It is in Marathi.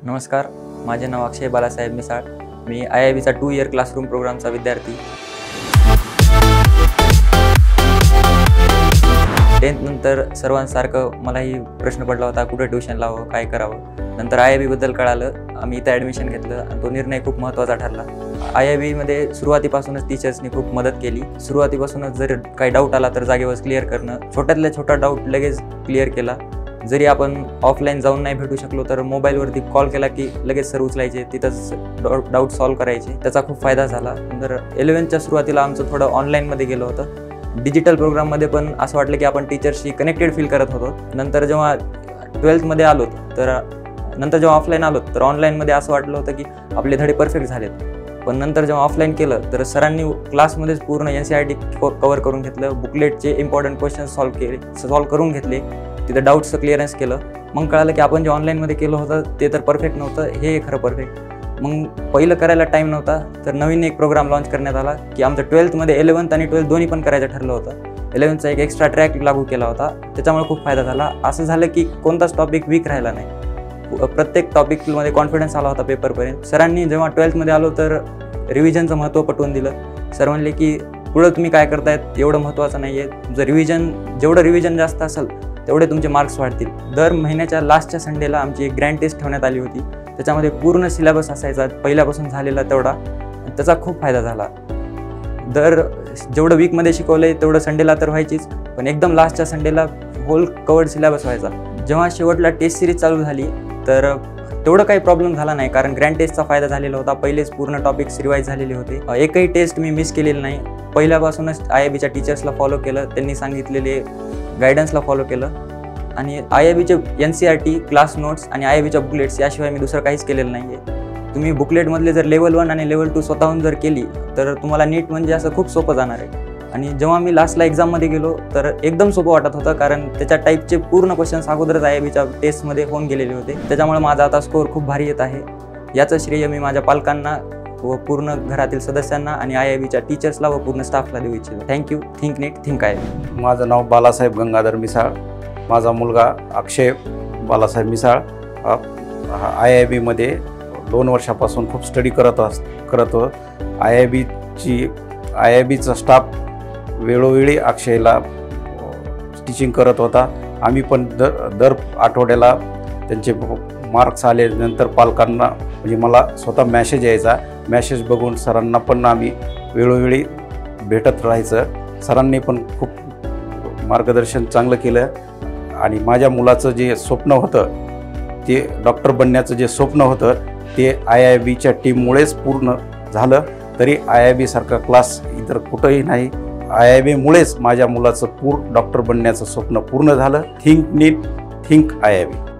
नमस्कार, माझे नाव अक्षय बालासाहेब मिसाळ. मी IIBचा 2 इयर क्लासरूम प्रोग्रामचा विद्यार्थी. 10th नंतर सर्वांसारखं मलाही प्रश्न पडला होता, कुठे ट्युशन लावावं, काय करावं. नंतर IIBबद्दल कळालं. आम्ही इथं ॲडमिशन घेतलं आणि तो निर्णय खूप महत्त्वाचा ठरला. IIBमध्ये सुरुवातीपासूनच टीचर्सनी खूप मदत केली. सुरुवातीपासूनच जर काही डाऊट आला तर जागेवर क्लिअर करणं, छोट्यातल्या छोटा डाऊट लगेच क्लिअर केला. जरी आपण ऑफलाईन जाऊन नाही भेटू शकलो तर मोबाईलवरती कॉल केला की लगेच सर उचलायचे, तिथंच डाऊट सॉल्व्ह करायचे. त्याचा खूप फायदा झाला. नंतर 11th सुरुवातीला आमचं थोडं ऑनलाईनमध्ये गेलं होतं. डिजिटल प्रोग्राममध्ये पण असं वाटलं की आपण टीचर्सशी कनेक्टेड फील करत होतो. नंतर जेव्हा 12thमध्ये आलो जेव्हा ऑफलाईन आलो तर ऑनलाईनमध्ये असं वाटलं होतं की आपले धडे परफेक्ट झालेत. पण नंतर जेव्हा ऑफलाईन केलं तर सरांनी क्लासमध्येच पूर्ण NCERT कवर करून घेतलं. बुकलेटचे इम्पॉर्टंट क्वेश्चन सॉल्व्ह करून घेतले. तिथं डाऊट्सचं क्लिअरन्स केलं. मग कळालं की आपण जे ऑनलाईनमध्ये केलं होतं ते तर परफेक्ट नव्हतं, हे खरं परफेक्ट. मग पहिलं करायला टाईम नव्हता तर नवीन एक प्रोग्राम लॉन्च करण्यात आला की आमचं 12thमध्ये 11th आणि 12th दोन्ही पण करायचं ठरलं होतं. 11thचा एक एक्स्ट्रा ट्रॅक लागू केला होता, त्याच्यामुळे खूप फायदा झाला. असं झालं की कोणताच टॉपिक वीक राहिला नाही. प्रत्येक टॉपिकमध्ये कॉन्फिडन्स आला होता पेपरपर्यंत. सरांनी जेव्हा 12thमध्ये आलो तर रिव्हिजनचं महत्त्व पटवून दिलं. सर म्हणले की पुढं तुम्ही काय करतायत एवढं महत्त्वाचं नाही आहे, जेवढं रिव्हिजन जास्त असेल तेवढे तुमचे मार्क्स वाढतील. दर महिन्याच्या लास्टच्या संडेला आमची एक ग्रँड टेस्ट ठेवण्यात आली होती. त्याच्यामध्ये पूर्ण सिलेबस असायचा पहिल्यापासून झालेला तेवढा. त्याचा खूप फायदा झाला. जेवढं वीकमध्ये शिकवलं आहे तेवढं संडेला तर व्हायचीच, पण एकदम लास्टच्या संडेला होल कवर्ड सिलेबस व्हायचा. जेव्हा शेवटला टेस्ट सिरीज चालू झाली तर तेवढं काही प्रॉब्लेम झाला नाही, कारण ग्रँड टेस्टचा फायदा झालेला होता. पहिलेच पूर्ण टॉपिक्स रिवाईज झालेले होते. एकही टेस्ट मी मिस केलेली नाही. पहिल्यापासूनच IIBच्या टीचर्सला फॉलो केलं, त्यांनी सांगितलेले गायडन्सला फॉलो केलं. आणि IIBचे NCERT क्लास नोट्स आणि IIBच्या बुकलेट्स याशिवाय मी दुसरं काहीच केलेलं नाही आहे. तुम्ही बुकलेटमधले जर लेवल 1 आणि लेवल 2 स्वतःहून जर केली तर तुम्हाला नीट म्हणजे असं खूप सोपं जाणार आहे. आणि जेव्हा मी लास्टला एक्झाममध्ये गेलो तर एकदम सोपं वाटत होतं, कारण त्याच्या टाईपचे पूर्ण क्वेश्चन्स अगोदरच IIBच्या टेस्टमध्ये होऊन गेलेले होते. त्याच्यामुळे माझा आता स्कोअर खूप भारी येत आहे. याचं श्रेय मी माझ्या पालकांना व पूर्ण घरातील सदस्यांना आणि IIBच्या टीचर्सला व पूर्ण स्टाफला देऊ इच्छितो. थँक्यू. थिंक नीट, थिंक IIB. माझं नाव बालासाहेब गंगाधर मिसाळ. माझा मुलगा अक्षय बालासाहेब मिसाळ IIBमध्ये 2 वर्षापासून खूप स्टडी करत होतो. IIBचा स्टाफ वेळोवेळी अक्षयला टीचिंग करत होता. आम्ही पण दर आठवड्याला त्यांचे मार्क्स आल्यानंतर पालकांना म्हणजे मला स्वतः मॅसेज यायचा. मॅसेज बघून सरांना पण आम्ही वेळोवेळी भेटत राहायचं. सरांनी पण खूप मार्गदर्शन चांगलं केलं. आणि माझ्या मुलाचं जे स्वप्न होतं, ते डॉक्टर बनण्याचं जे स्वप्न होतं ते IIBच्या टीममुळेच पूर्ण झालं. तरी IIB सारखा क्लास इतर कुठंही नाही. IIBमुळेच माझ्या मुलाचं डॉक्टर बनण्याचं स्वप्न पूर्ण झालं. थिंक नीट, थिंक IIB.